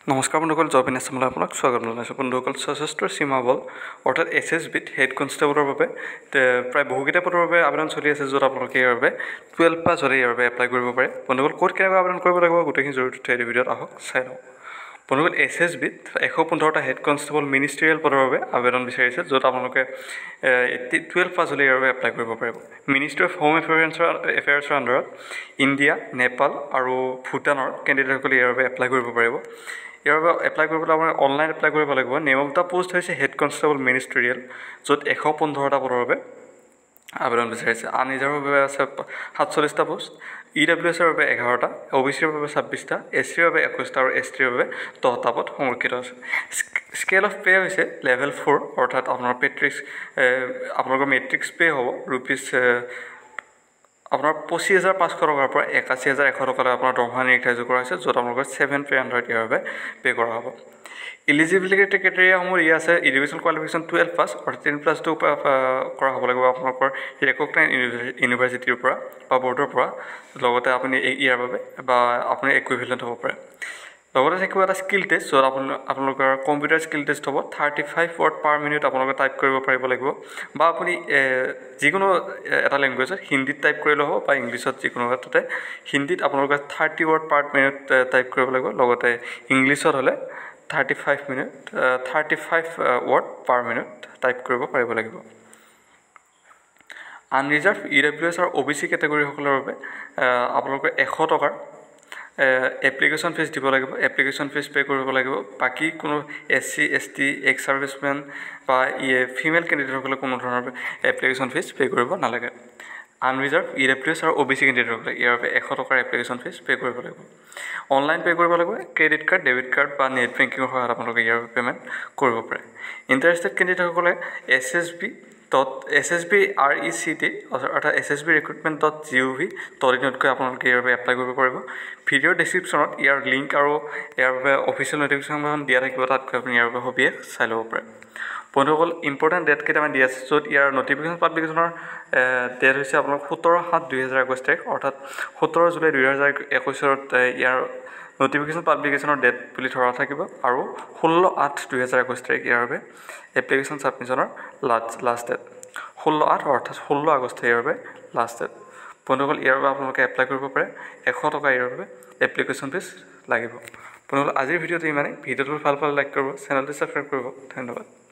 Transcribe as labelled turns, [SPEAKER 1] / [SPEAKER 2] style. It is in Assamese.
[SPEAKER 1] নমস্কাৰ বন্ধুসকল, জব ইন আছামলৈ আপোনাক স্বাগতম জনাইছোঁ। বন্ধুসকল, সশস্ত্ৰ সীমা বল অৰ্থাৎ SSBত হেড কনষ্টেবলৰ বাবে প্ৰায় বহুকেইটা পদৰ বাবে আবেদন চলি আছে, য'ত আপোনালোকে ইয়াৰ বাবে 12 পাছ হ'লে ইয়াৰ বাবে এপ্লাই কৰিব পাৰে। বন্ধুসকল, ক'ত কেনেকৈ আবেদন কৰিব লাগিব গোটেইখিনি জৰুৰী তথ্য এই ভিডিঅ'ত আহক চাই লওঁ। বন্ধুসকল, SSBত 115টা হেড কনষ্টেবল মিনিষ্ট্ৰিয়েল পদৰ বাবে আবেদন বিচাৰিছে, য'ত আপোনালোকে 12 পাছ হ'লে ইয়াৰ বাবে এপ্লাই কৰিব পাৰিব। মিনিষ্ট্ৰী অফ হোম এফেয়াৰ্ছৰ আণ্ডাৰত ইণ্ডিয়া, নেপাল আৰু ভূটানৰ কেণ্ডিডেটসকলে ইয়াৰ বাবে এপ্লাই কৰিব পাৰিব। ইয়াৰ বাবে এপ্লাই কৰিবলৈ আপোনাৰ অনলাইন এপ্লাই কৰিব লাগিব। নেম অফ দ্য পোষ্ট হৈছে হেড কনষ্টেবল মিনিষ্ট্ৰিয়েল, য'ত 115টা পদৰ বাবে আবেদন বিচাৰিছে। আনৰিজাৰ্ভৰ বাবে আছে 47টা পোষ্ট, EWSৰ বাবে 11টা, OBCৰ বাবে 26টা, SCৰ বাবে 21টা আৰু STৰ বাবে 10টা পদ সংৰক্ষিত আছে। স্কেল অফ পে' হৈছে লেভেল 4, অৰ্থাৎ আপোনালোকৰ মেট্ৰিক্স পে' হ'ব আপোনাৰ 25,500 টকাৰ পৰা 81,100 টকালৈ আপোনাৰ দৰমহা নিৰ্ধাৰিত কৰা হৈছে, য'ত আপোনালোকৰ 7 পে' আণ্ডাৰত ইয়াৰ বাবে পে' কৰা হ'ব। ইলিজিবিলিটি ক্ৰাইটেৰিয়াসমূহ আছে এডুকেশ্যন কোৱালিফিকেশ্যন 12 পাছ, অৰ্থাৎ 10+2 কৰা হ'ব লাগিব আপোনালোকৰ ৰেকগনাইজ ইউনিভাৰ্চিটিৰ পৰা বা বৰ্ডৰ পৰা। লগতে আপুনি ইয়াৰ বাবে বা আপুনি ইকুইভেলেণ্ট হ'ব পাৰে। লগতে থাকিব এটা স্কিল টেষ্ট, য'ত আপোনালোকৰ কম্পিউটাৰ স্কিল টেষ্ট হ'ব। 35 ৱৰ্ড পাৰ মিনিট আপোনালোকে টাইপ কৰিব পাৰিব লাগিব, বা আপুনি যিকোনো এটা লেংগুৱেজত হিন্দীত টাইপ কৰিলে হ'ব বা ইংলিছত যিকোনো এটাতে। হিন্দীত আপোনালোকে 30 ৱৰ্ড পাৰ মিনিট টাইপ কৰিব লাগিব। লগতে ইংলিছত হ'লে 35 ৱৰ্ড পাৰ মিনিট টাইপ কৰিব পাৰিব লাগিব। আনৰিজাৰ্ভ EWS আৰু OBC কেটেগৰীসকলৰ বাবে আপোনালোকে 100 টকাৰ এপ্লিকেশ্যন ফিজ দিব লাগিব, এপ্লিকেশ্যন ফিজ পে' কৰিব লাগিব। বাকী কোনো SC, ST, এক্স ছাৰ্ভিচমেন বা ফিমেল কেণ্ডিডেটসকলে কোনো ধৰণৰ এপ্লিকেশ্যন ফিজ পে' কৰিব নালাগে। আনৰিজাৰ্ভ EWS আৰু OBC কেণ্ডিডেটসকলে ইয়াৰ বাবে 100 টকাৰ এপ্লিকেশ্যন ফিজ পে' কৰিব লাগিব। অনলাইন পে' কৰিব লাগিব। ক্ৰেডিট কাৰ্ড, ডেবিট কাৰ্ড বা নেট বেংকিঙৰ সহায়ত আপোনালোকে ইয়াৰ বাবে পে'মেণ্ট কৰিব পাৰে। ইণ্টাৰেষ্টেড কেণ্ডিডেটসকলে SSBRECT অৰ্থাৎ ssbrecruitment.gov.in গৈ আপোনালোকে ইয়াৰ বাবে এপ্লাই কৰিব পাৰিব। ভিডিঅ'ৰ ডেছক্ৰিপশ্যনত ইয়াৰ লিংক আৰু ইয়াৰ বাবে অফিচিয়েল ন'টিফিকেশ্যনখন দিয়া থাকিব, তাত গৈ আপুনি ইয়াৰ বাবে সবিশেষ চাই ল'ব পাৰে। বন্ধুসকল, ইম্পৰ্টেণ্ট ডেট কেইটামান দিয়া আছে, য'ত ইয়াৰ ন'টিফিকেশ্যন পাব্লিকেশ্যনৰ ডেট হৈছে আপোনাৰ 17/7/2021 তাৰিখ, অৰ্থাৎ 17 জুলাই 2021 ইয়াৰ ন'টিফিকেশ্যন পাব্লিকেশ্যনৰ ডেট বুলি ধৰা থাকিব। আৰু 16/8/2021 তাৰিখ ইয়াৰ বাবে এপ্লিকেশ্যন ছাবমিশ্যনৰ লাষ্ট ডেট। 16/8 অৰ্থাৎ 16 আগষ্ট ইয়াৰ বাবে লাষ্ট ডেট। বন্ধুসকল, ইয়াৰ বাবে আপোনালোকে এপ্লাই কৰিব পাৰে। 100 টকা ইয়াৰ বাবে এপ্লিকেশ্যন ফিজ লাগিব। বন্ধুসকল, আজিৰ ভিডিঅ'টো ইমানেই। ভিডিঅ'টো ভাল পালে লাইক কৰিব, চেনেলটো ছাবস্ক্ৰাইব কৰিব। ধন্যবাদ।